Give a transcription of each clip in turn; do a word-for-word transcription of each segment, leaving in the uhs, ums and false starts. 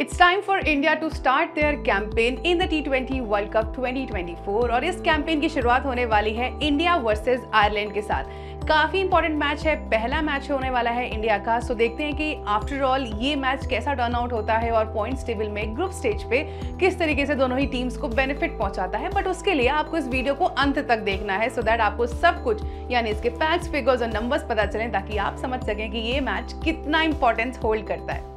It's time for India to start their campaign in the T twenty World Cup twenty twenty four और इस campaign की शुरुआत होने वाली है इंडिया वर्सेस आयरलैंड के साथ। काफी इंपॉर्टेंट मैच है, पहला मैच होने वाला है इंडिया का। सो देखते हैं कि आफ्टर ऑल ये मैच कैसा टर्न आउट होता है और पॉइंट्स टेबल में ग्रुप स्टेज पे किस तरीके से दोनों ही टीम्स को बेनिफिट पहुंचाता है। बट उसके लिए आपको इस वीडियो को अंत तक देखना है सो दैट आपको सब कुछ यानी इसके फैक्ट्स, फिगर्स और नंबर्स पता चलें ताकि आप समझ सकें कि ये मैच कितना इंपॉर्टेंस होल्ड करता है।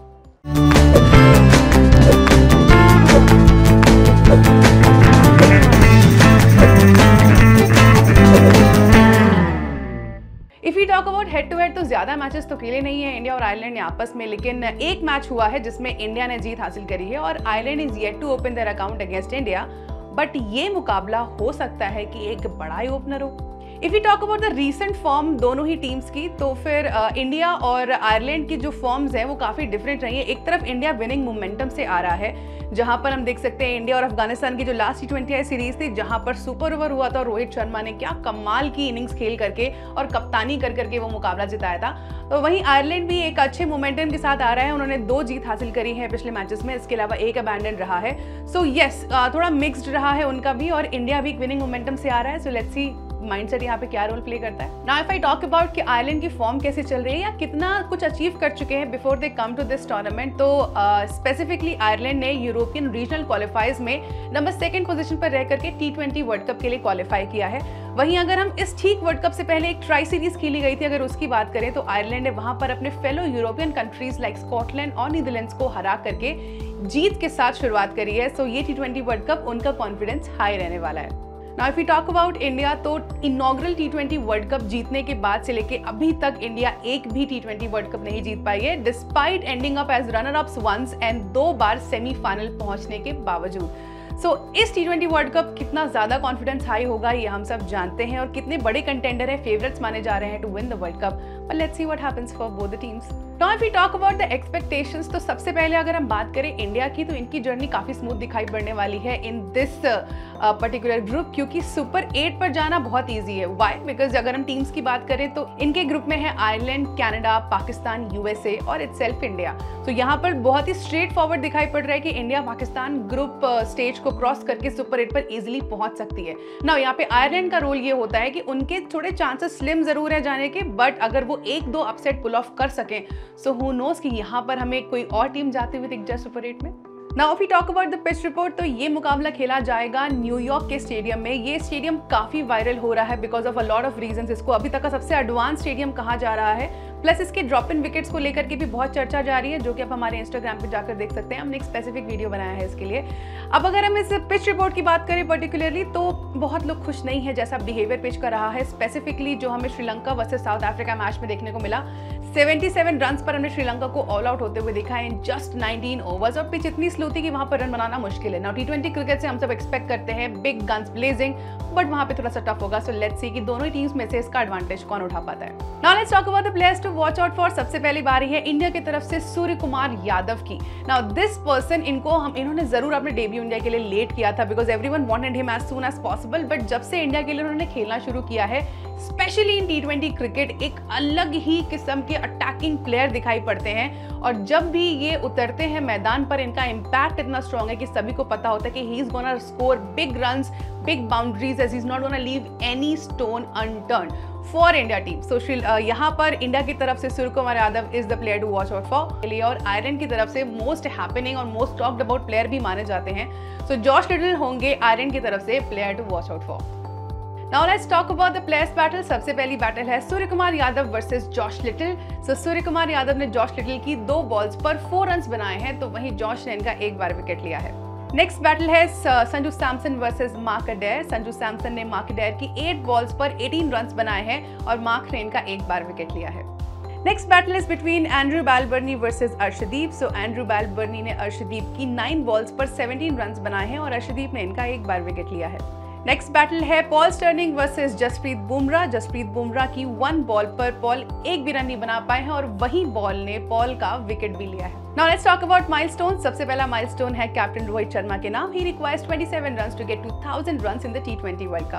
If you talk about head to head तो ज्यादा मैचेस तो खेले नहीं है इंडिया और आयरलैंड ने आपस में, लेकिन एक मैच हुआ है जिसमें इंडिया ने जीत हासिल करी है और Ireland is yet to open their account against India. But ये मुकाबला हो सकता है कि एक बड़ा ही ओपनर हो। If you talk about the recent form दोनों ही टीम्स की तो फिर इंडिया uh, और आयरलैंड की जो फॉर्म्स हैं वो काफी डिफरेंट रही है। एक तरफ इंडिया विनिंग मोमेंटम से आ रहा है जहां पर हम देख सकते हैं इंडिया और अफगानिस्तान की जो last T twenty I series थी जहां पर सुपर ओवर हुआ था, रोहित शर्मा ने क्या कमाल की इनिंग्स खेल करके और कप्तानी कर करके वो मुकाबला जिताया था। तो वहीं आयरलैंड भी एक अच्छे मोमेंटम के साथ आ रहा है, उन्होंने दो जीत हासिल करी है पिछले मैचेस में, इसके अलावा एक अबैंडन रहा है। सो so, यस yes, थोड़ा मिक्स्ड रहा है उनका भी और इंडिया भी एक विनिंग मोमेंटम से आ रहा है। सो लेट्स सी माइंडसेट यहाँ पे क्या रोल प्ले करता है। Now if I talk about कि आयरलैंड की फॉर्म कैसे चल रही है या कितना कुछ अचीव कर चुके हैं before they come to this tournament, तो स्पेसिफिकली uh, आयरलैंड ने यूरोपियन रीजनल क्वालिफायर्स में नंबर सेकंड पोजीशन पर रह करके टी ट्वेंटी वर्ल्ड कप के लिए क्वालिफाई किया है। वहीं अगर हम इस ठीक वर्ल्ड कप से पहले एक ट्राई सीरीज खेली गई थी अगर उसकी बात करें तो आयरलैंड ने वहां पर अपने fellow European countries like Scotland और नीदरलैंड्स को हरा करके जीत के साथ शुरुआत करी है। सो ये टी ट्वेंटी वर्ल्ड कप उनका कॉन्फिडेंस हाई रहने वाला है। Now if you talk about India तो inaugural T twenty World Cup जीतने के बाद से लेके अभी तक इंडिया एक भी टी ट्वेंटी वर्ल्ड कप नहीं जीत पाई है, despite ending up as runner ups once and दो बार सेमीफाइनल पहुंचने के बावजूद। सो so, इस टी ट्वेंटी वर्ल्ड कप कितना ज्यादा कॉन्फिडेंस हाई होगा ये हम सब जानते हैं और कितने बड़े कंटेंडर है, फेवरेट्स माने जा रहे हैं to win the World Cup. But let's see what happens for both the teams. Now if we talk about the expectations तो सबसे पहले अगर हम बात करें इंडिया की तो इनकी जर्नी काफी स्मूथ दिखाई पड़ने वाली है इन दिस पर्टिकुलर ग्रुप, क्योंकि सुपर एट पर जाना बहुत ईजी है। व्हाई? बिकॉज अगर हम टीम्स की बात करें तो इनके ग्रुप में है आयरलैंड, कनाडा, पाकिस्तान, यूएसए और इटसेल्फ इंडिया। तो यहाँ पर बहुत ही स्ट्रेट फॉरवर्ड दिखाई पड़ रहा है कि इंडिया पाकिस्तान ग्रुप स्टेज को क्रॉस करके सुपर एट पर इजिली पहुंच सकती है। ना यहाँ पे आयरलैंड का रोल ये होता है कि उनके थोड़े चांसेस स्लिम जरूर है जाने के, बट अगर वो एक दो अपसेट पुल ऑफ कर सकें सो हु नोस कि यहाँ पर हमें कोई और टीम जाते हुए दिख जाए सुपर एट में। Now if we talk about the pitch report तो ये मुकाबला खेला जाएगा न्यूयॉर्क के स्टेडियम में। ये स्टेडियम काफी वायरल हो रहा है because of a lot of reasons. इसको अभी तक का सबसे एडवांस स्टेडियम कहा जा रहा है, प्लस इसके ड्रॉप इन विकेट्स को लेकर के भी बहुत चर्चा जारी है जो कि आप हमारे इंस्टाग्राम पे जाकर देख सकते हैं। हमने एक स्पेसिफिक वीडियो बनाया है इसके लिए। अब अगर हम इस पिच रिपोर्ट की बात करें पर्टिकुलरली तो बहुत लोग खुश नहीं है जैसा बिहेवियर पिच का रहा है, स्पेसिफिकली जो हमें Sri Lanka versus South Africa match में देखने को मिला। सतहत्तर रन्स पर हमने श्रीलंका को ऑल आउट होते हुए देखा इन जस्ट नाइनटीन ओवर्स और पिच इतनी स्लो थी कि वहां पर रन बनाना मुश्किल है। नाउ टी ट्वेंटी क्रिकेट से हम सब एक्सपेक्ट करते हैं बिग गन्स ब्लेजिंग, बट वहां पे थोड़ा सा टफ होगा। सो लेट्स सी कि दोनों ही टीम्स में से इसका एडवांटेज कौन उठा पाता है। Now let's talk about the players to watch out for. सबसे पहली बारी है इंडिया की तरफ से सूर्य कुमार यादव की। नाउ दिस पर्सन इनको हम इन्होंने जरूर अपने डेब्यू इंडिया के लिए लेट किया था because everyone wanted him as soon as possible, but जब से इंडिया के लिए उन्होंने खेलना शुरू किया है specially in T twenty cricket एक अलग ही किस्म के अटैकिंग प्लेयर दिखाई पड़ते हैं और जब भी ये उतरते हैं मैदान पर इनका इम्पैक्ट इतना स्ट्रॉन्ग है कि सभी को पता होता है कि he is gonna score big runs, big boundaries as he is not gonna leave any stone unturned for India team. So यहाँ पर इंडिया की तरफ से Surya Kumar Yadav is the player to watch out for लिए और आयरलैंड की तरफ से मोस्ट हैपनिंग और मोस्ट टॉक्ड अबाउट प्लेयर भी माने जाते हैं। सो जॉश लिटल होंगे आयरलैंड की तरफ से player to watch out for. Now let's talk about the players battle। सबसे पहली बैटल है Surya Kumar Yadav versus Josh Little. So Surya Kumar Yadav ने जॉश लिटिल की दो बॉल्स पर फोर रन्स बनाए हैं तो वहीं जॉश ने इनका एक बार विकेट लिया है। नेक्स्ट बैटल है Sanju Samson versus Mark Adair. Sanju Samson ने मार्क अडेर की एट बॉल्स पर अठारह रन्स बनाए हैं और मार्क ने इनका एक बार विकेट लिया है। Next battle is between Andrew Balbirnie versus Arshdeep. So Andrew Balbirnie ने अर्शदीप की नाइन बॉल्स पर सत्रह रन्स बनाए हैं और अर्शदीप ने इनका एक बार विकेट लिया है। नेक्स्ट बैटल है Paul Stirling versus Jasprit Bumrah. Jasprit Bumrah की वन बॉल पर पॉल एक भी रन नहीं बना पाए हैं और वही बॉल ने पॉल का विकेट भी लिया है। Now let's talk about milestone. सबसे पहला माइलस्टोन है कैप्टन रोहित शर्मा के नाम। ही रिक्वायर्स सत्ताईस runs to get two thousand runs in the T twenty World Cups.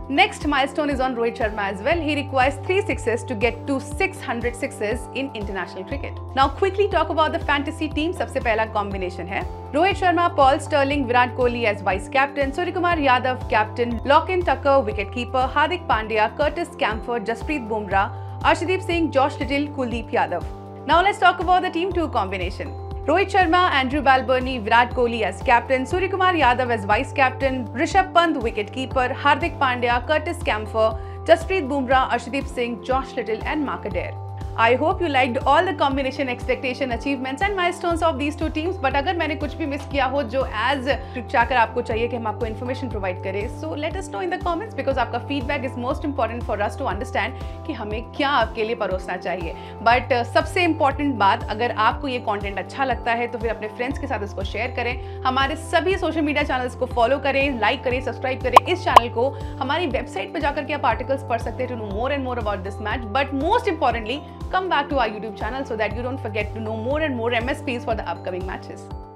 Next milestone is on Rohit Sharma as well. He requires three sixes to get to six hundred sixes in international cricket. Now quickly talk about the fantasy team. सबसे पहला combination है Rohit Sharma, Paul Sterling, Virat Kohli as vice captain, Suryakumar Yadav captain, Lochin Tucker wicket keeper, Hardik Pandya, Curtis Camphor, Jasprit Bumrah, Arshdeep Singh, Josh Little, Kuldeep Yadav. Now let's talk about the team two combination. Rohit Sharma, Andrew Balbirnie, Virat Kohli as captain, Suryakumar Yadav as vice captain, Rishabh Pant wicket keeper, Hardik Pandya, Curtis Camphor, Jasprit Bumrah, Arshdeep Singh, Josh Little and Mark Adair. I hope you liked all the combination, expectation, achievements and milestones of these two teams. But अगर मैंने कुछ भी miss किया हो जो as चाहकर आपको चाहिए कि हम आपको information provide करें, so let us know in the comments because आपका feedback is most important for us to understand कि हमें क्या आपके लिए परोसना चाहिए. But uh, सबसे important बात, अगर आपको ये content अच्छा लगता है तो फिर अपने friends के साथ इसको share करें. हमारे सभी social media channels को follow करें, like करें, subscribe करें. इस channel को हमारी website पे जाकर के आप articles पढ़ सकते हैं to know more and more about this match. But most importantly, come back to our YouTube channel so that you don't forget to know more and more M S Ps for the upcoming matches.